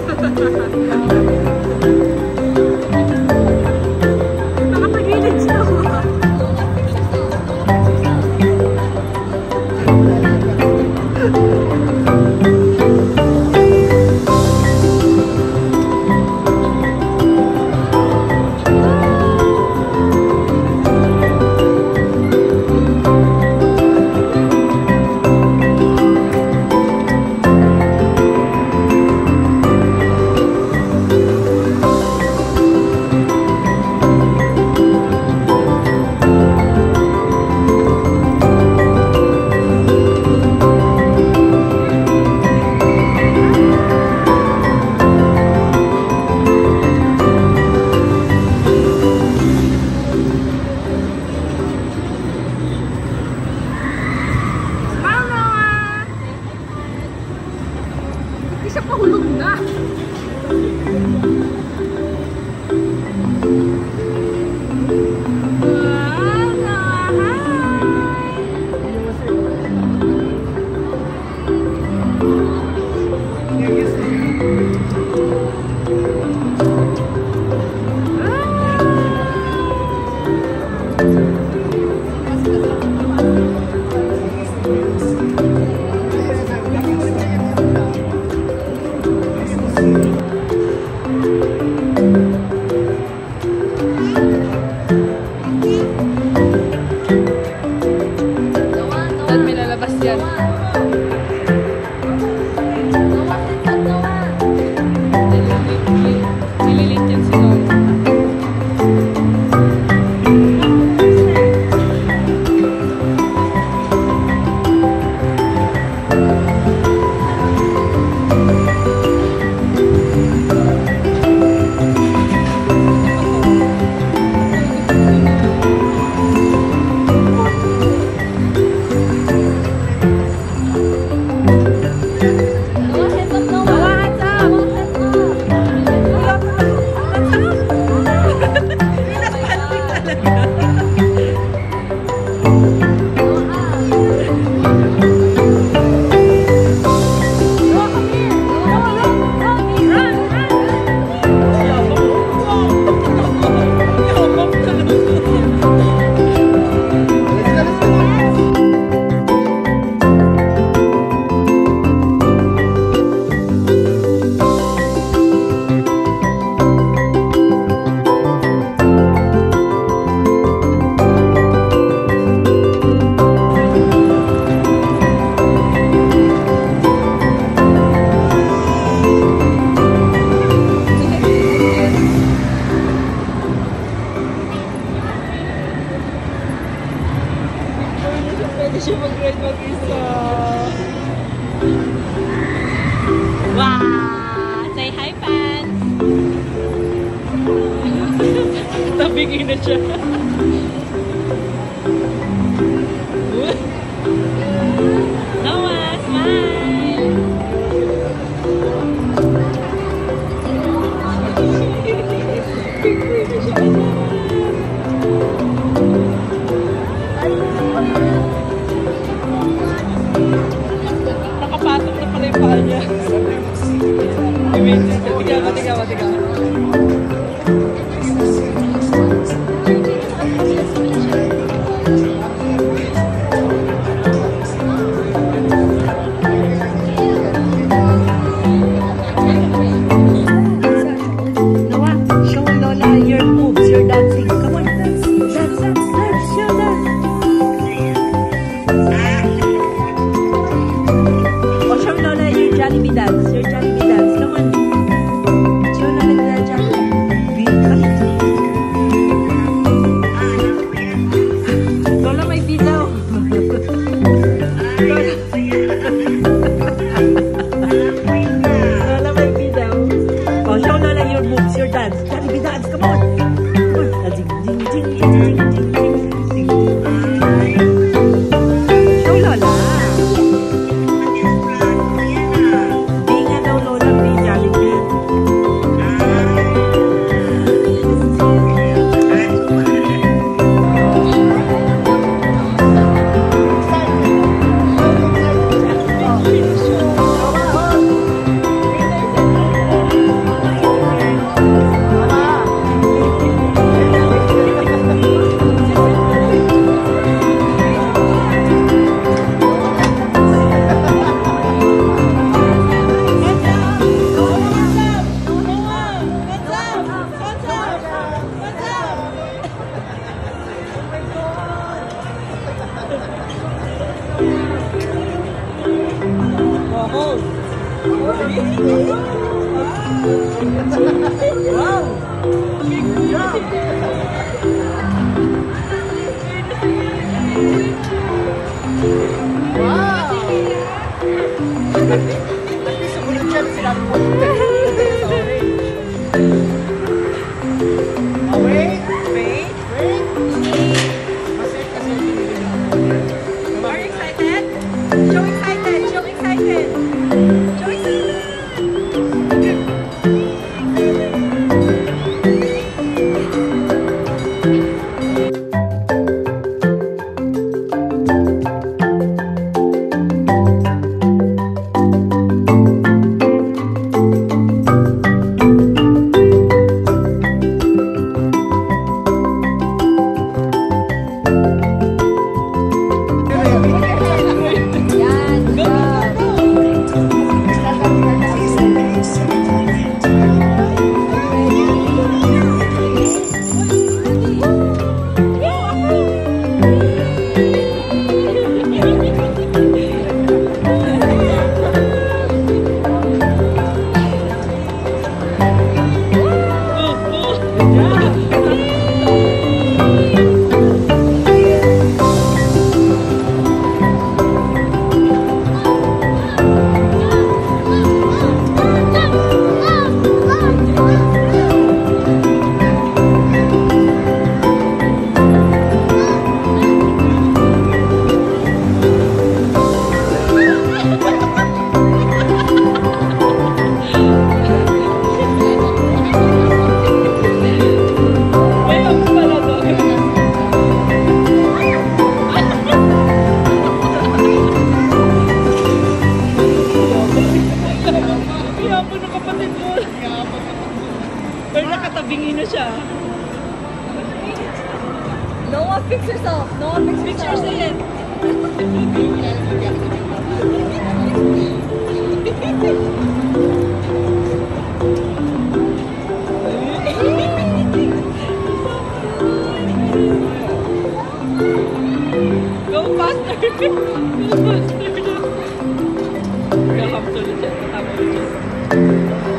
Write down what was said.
Nakapagilid siya. Siya pahulog na. At may lalabas yan. Nililit yan si Noah. Pwede siya mag-ride mag-isa. Wow! Say hi, fans! Tabigin na siya. Noah, smile! Nakapatok na pala yung paa niya. Tiga. Noah, show Lola your moves, your dancing. Come on, dance. Show that. Oh, show Lola your Jollibee dance. Your Jollibee dance. Come on. Show Lola the Jollibee. Wow! Good job! Wow! At least sumunod siya na sinabi ko. Oh, wait! Wait! Wait! Masip kasi yung pinili na. Are you excited? Show excited! Show excited! Show excited! Pero nakatabingi na siya. Noah, fix yourself! Noah, fix yourself! Go faster! Go faster! Welcome to the chat. Tama ulit.